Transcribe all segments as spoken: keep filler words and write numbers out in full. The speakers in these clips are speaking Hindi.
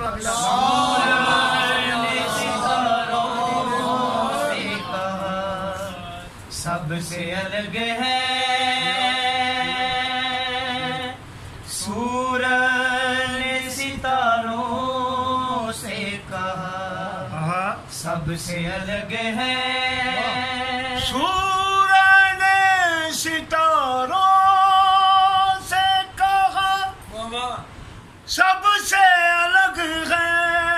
सबसे अलग है सूरज ने सितारों से कहा, सबसे अलग है सूरज ने सितारों से कहा, सबसे अलग है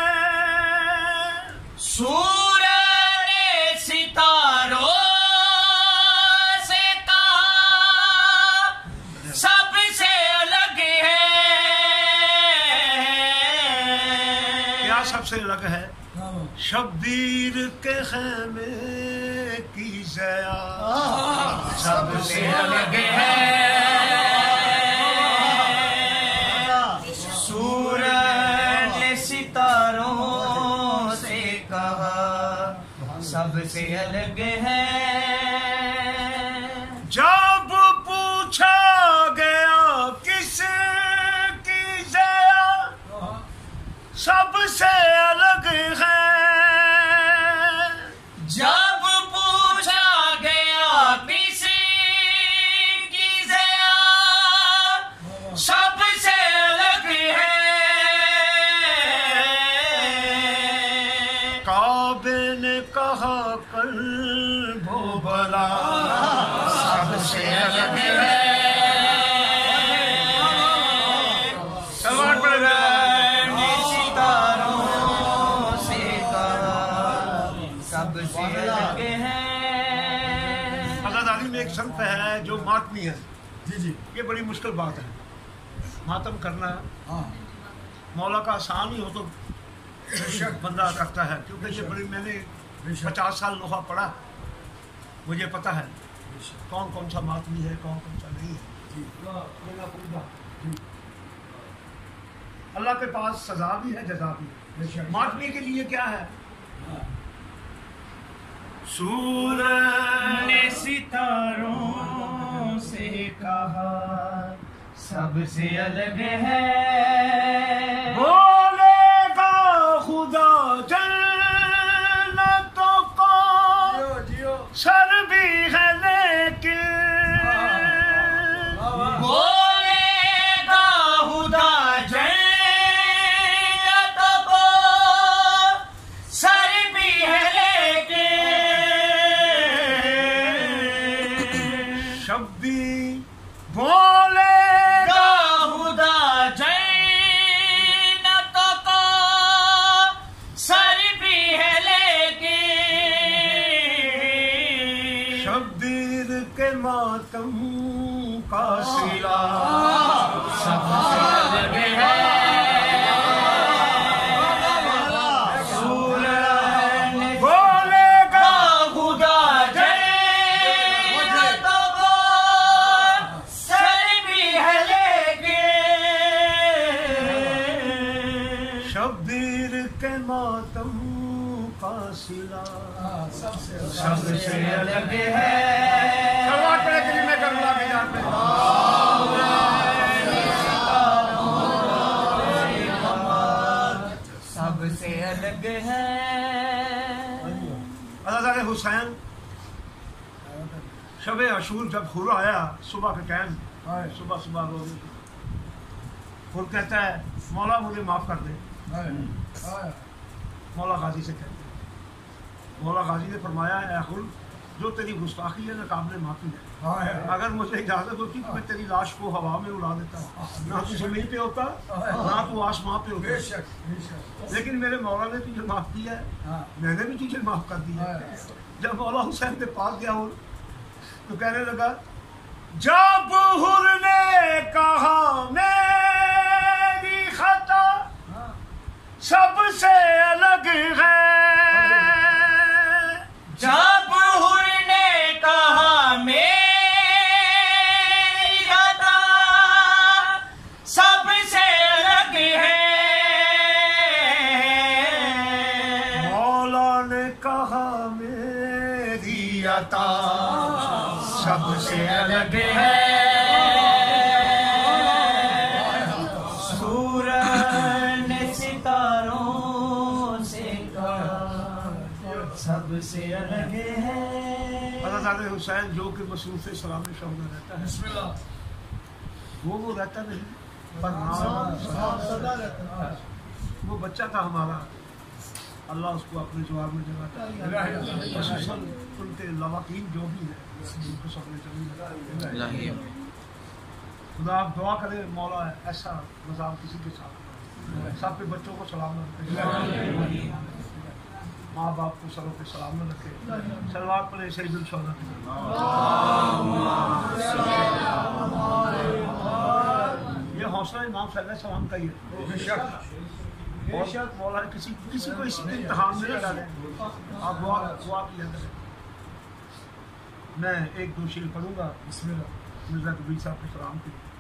सूरज ने सितारों सबसे अलग है शब्बीर के खेमे की ज़या, सबसे अलग है सूरज ने सितारों से कहा, सबसे अलग है जब पूछा गया किस की ज़या, सबसे अलग है जब पूछा गया किसी की ज़या, सबसे अलग है काबे ने कहा कल वो बला, सबसे अलग है अज़ादारी में एक संत है जो मातमी है। जी जी, ये बड़ी मुश्किल बात है, मातम करना मौला का आसान ही हो तो बंदा करता है, क्योंकि ये बड़ी मैंने पचास साल लोहा पढ़ा, मुझे पता है कौन कौन सा मातमी है कौन कौन सा नहीं है। अल्लाह के पास सजा भी है जजा भी है। मातमी के लिए क्या है? सूरज ने सितारों से कहा, सबसे अलग है बोलेगा खुदा जन्नतों को, सर भी है लेकिन बोलेगा खुदा जन्नतों को, सर भी है बोलेगा खुदा जन्नतों को, सर भी है लेकिन शब्बीर के मातम का सिला, सबसे अलग है सबसे अलग है। सलवार पढ़े के लिए मैं करूँगा के जान पे सबसे अलग है। अज़ादारी हुसैन शब अशूर जब हुर आया सुबह के टाइम, सुबह सुबह रोज हुर कहता है मौला मुझे माफ कर दे। मौला गाजी से कहते हैं, मौला गाजी ने फरमाया है हुर जो तेरी गुस्ताखी है ना काबिल माफी है, अगर मुझे इजाजत होती तो मैं तेरी लाश को हवा में उड़ा देता, ना तू जमीन पे होता ना तू आसमां पे होता, लेकिन मेरे मौला ने तुझे माफ किया है, मैंने भी तुझे माफ कर दिया। जब मौला हुसैन के पास गया हुर तो कहने लगा जब हुर ने कहा मेरी खता सबसे अलग है, जब हुर ने कहा मेरी खता सबसे अलग है, मौला ने कहा मेरी अता सबसे अलग है। सूरज ने सितारों प्यारे हुसैन जो कि मसूद से सलाम शौक रहता है, बिस्मिल्लाह, वो वो रहता नहीं पर सदा रहता है। वो बच्चा था हमारा, अल्लाह उसको अपने जवाब में जगाता है। उनके लवाकीन जो भी है उनको सबने जमीन। खुदा आप दुआ करें मौला ऐसा मजाक किसी के साथ सब पे बच्चों को सलाम रखे, माँ बाप को सरों पे सलाम न रखे। सलवार पर सैयदुल शौहदा ये हौसला इमाम सल्लल्लाहु का ही है। बेशक मौला किसी किसी को इस इम्तिहान में न डालें। आप दुआ दुआ किया करें। मैं एक दो शेर पढ़ूंगा, बिस्मिल्लाह। मिर्ज़ा कबीर साहब के सलाम के